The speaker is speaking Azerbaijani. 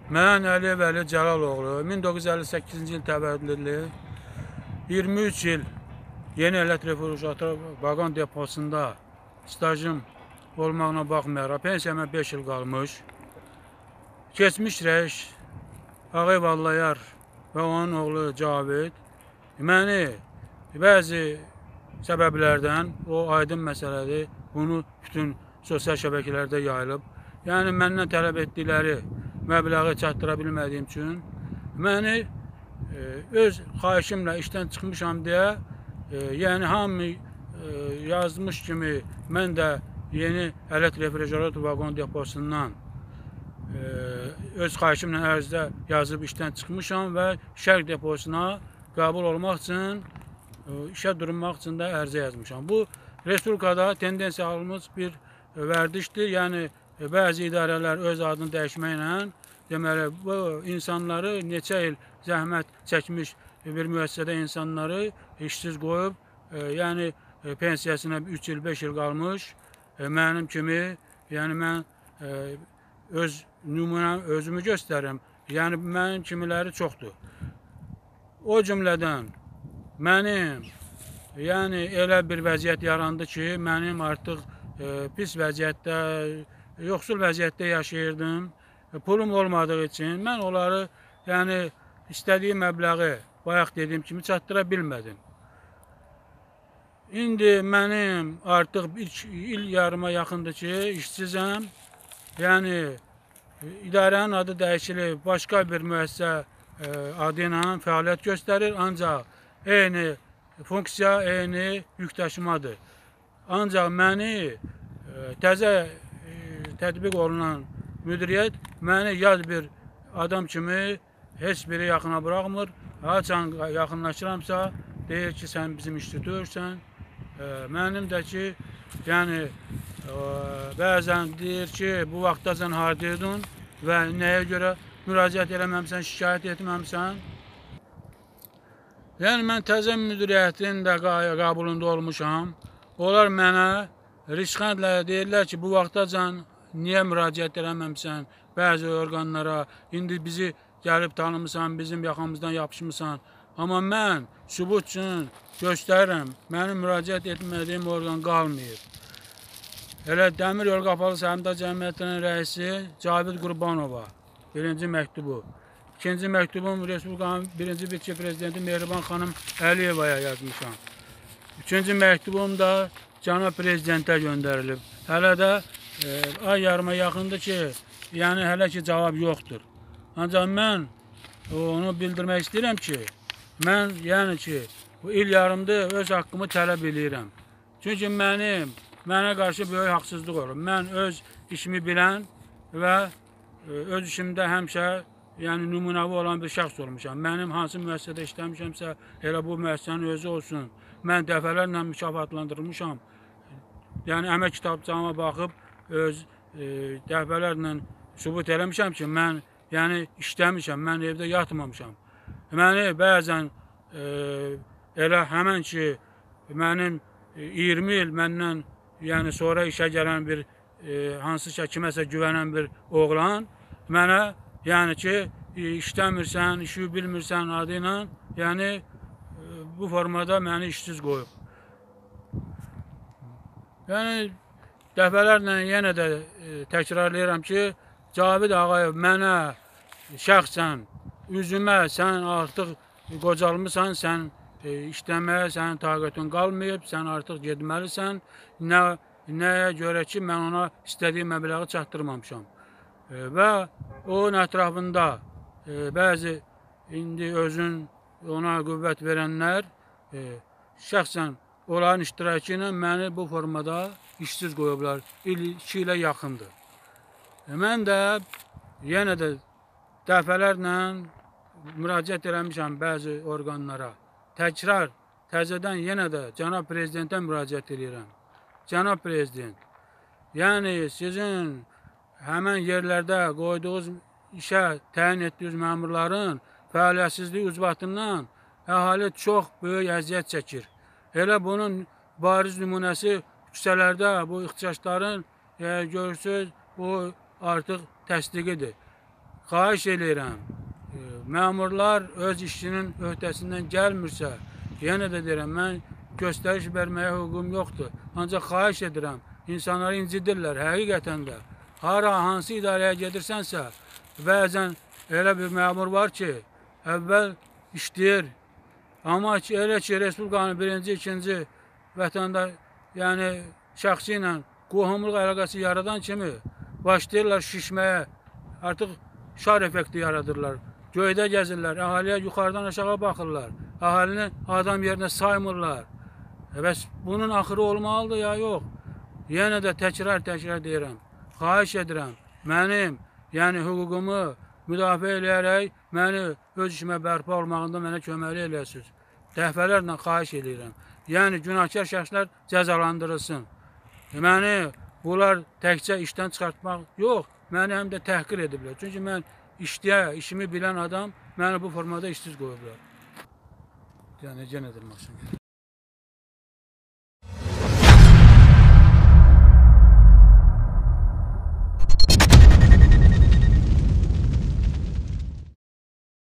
Mən Əliyev Əli Cəlaloğlu, 1958-ci il təvəllüdlü, 23 il Yeni Elektrik Furuşatı Vaqon deposunda stajım olmağına baxmayaraq, pensiyama 5 il qalmış. Keçmiş rəis Ağayev Allayar və onun oğlu Cavid məni bəzi səbəblərdən, o aydın məsələdir, bunu bütün sosial şəbəkələrdə yayılıb. Yəni məndən tələb etdikləri məbləği çatdıra bilmədiyim üçün məni öz xahişimlə işdən çıxmışam deyə, yəni hamı yazmış kimi mən də Yeni Elektrik Furuşatı Vaqon deposundan öz xahişimlə ərizə yazıb işdən çıxmışam və Şərq deposuna qəbul olmaq üçün, işə durmaq üçün də ərizə yazmışam. Bu, Respublikada tendensiya alınmış bir vərdişdir. Yəni, bəzi idarələr öz adını dəyişməklə, deməli, bu insanları neçə il zəhmət çəkmiş bir müəssisədə insanları işsiz qoyub, yəni, pensiyasına 3 il, 5 il qalmış, mənim kimi, yəni, mən öz nümunəm, özümü göstərirəm. Yəni, mənim kimiləri çoxdur. O cümlədən mənim, yəni, elə bir vəziyyət yarandı ki, mənim artıq pis vəziyyətdə, yoxsul vəziyyətdə yaşayırdım. Pulum olmadığı üçün mən onları, yəni, istədiyim məbləği, bayaq dediyim kimi çatdıra bilmədim. İndi mənim artıq 1 il yarıma yaxındır ki, işsizəm. Yəni, idarənin adı dəyişilib, başqa bir müəssisə adı ilə fəaliyyət göstərir, ancaq eyni funksiya, eyni yükdaşımadır. Ancaq məni təzə tətbiq olunan müdiriyyət məni yad bir adam kimi heç biri yaxına buraxmır. Haçan yaxınlaşıramsa, deyir ki, sən bizim institutsən. Mənim də ki, yəni, bəzən deyir ki, bu vaxtacan hardaydın və nəyə görə müraciət eləməmsən, şikayət etməmsən. Yəni, mən təzə müdiriyyətin də qabulunda olmuşam. Onlar mənə rişxəndlə deyirlər ki, bu vaxtacan niyə müraciət eləməmsən bəzi orqanlara, indi bizi gəlib tanımısan, bizim yaxamızdan yapışmısan. Amma mən sübut üçün göstərirəm, mənim müraciət etmədiyim orqan qalmayıb. Elə Dəmir Yol Qapalı Səhmdar Cəmiyyətinin rəisi Cavid Qurbanova, 1-ci məktubu. 2-ci məktubum Respublikanın 1-ci vitse-prezidenti Mehriban xanım Əliyevaya yazmışam. 3-cü məktubum da cənab prezidentə göndərilib. Hələ də ay yarıma yaxındır ki, yəni hələ ki cavab yoxdur. Ancaq mən onu bildirmək istəyirəm ki, mən, yəni ki, bu il yarımdır öz haqqımı tələb edirəm. Çünki mənə qarşı böyük haqsızlıq olur. Mən öz işimi bilən və öz işimdə həmişə, yəni nümunəvi olan bir şəxs olmuşam. Mənim hansı müəssisədə işləmişəmsə, elə bu müəssisənin özü olsun. Mən dəfələrlə mükafatlandırılmışam. Yəni, əmək kitabçama baxıb, öz dəfələrlə sübut eləmişəm ki, mən, yəni, işləmişəm, mən evdə yatmamışam. Məni bəzən elə həmən ki, mənim 20 il məndən, yəni, sonra işə gələn bir, hansısa kiməsə güvənən bir oğlan mənə, yəni ki, işləmirsən, işi bilmirsən adı ilə, yəni, bu formada məni işsiz qoyub. Yəni, dəfələrlə yenə də təkrarlayıram ki, Cavid Ağayev mənə şəxsən, üzümə sən artıq qocalmısan, sən işləməyə sənin taqətin qalmayıb, sən artıq getməlisən. Nəyə görə ki, mən ona istədiyim məbləği çatdırmamışam. Və onun ətrafında bəzi indi özün ona qüvvət verənlər şəxsən onların iştirakı ilə məni bu formada işsiz qoyublar. 2 ilə yaxındır. Mən də yenə də dəfələrlə müraciət eləmişəm bəzi orqanlara. Təkrar, təzədən yenə də cənab prezidentə müraciət edirəm. Cənab prezident, yəni sizin həmən yerlərdə qoyduğunuz işə təyin etdiyiniz məmurların fəaliyyətsizliyi ucbatından əhali çox böyük əziyyət çəkir. Elə bunun bariz nümunəsi küçələrdə bu ixtişaşların görürsünüz, bu artıq təsdiqidir. xahiş edirəm, məmurlar öz işçinin öhdəsindən gəlmirsə, yenə də deyirəm, mən göstəriş verməyə hüququm yoxdur. Ancaq xahiş edirəm, insanları incidirlər, həqiqətən də. Hansı idarəyə gedirsənsə, bəzən elə bir məmur var ki, əvvəl işləyir, amma ki, elə ki, Respublikanın birinci, ikinci vətəndaş, yəni şəxsi ilə qohumluq əlaqəsi yaradan kimi başlayırlar şişməyə, artıq şar effekti yaradırlar. Göydə gəzirlər, əhaliyə yuxarıdan aşağı baxırlar, əhalini adam yerinə saymırlar. Bəs bunun axırı olmalıdır ya yox? Yenə də təkrar deyirəm, xahiş edirəm, mənim, yəni hüququmu müdafiə eləyərək, məni öz işimə bərpa olmağında mənə köməkli eləyəsiniz. Dəfələrlə xahiş edirəm. Yəni günahkar şəxslər cəzalandırılsın. Məni bunlar təkcə işdən çıxartmaq yox, məni həm də təhqir ediblər. Çünki mən işimi bilən adam məni bu formada işsiz qoyublar. Yəni, necə nədir maşın?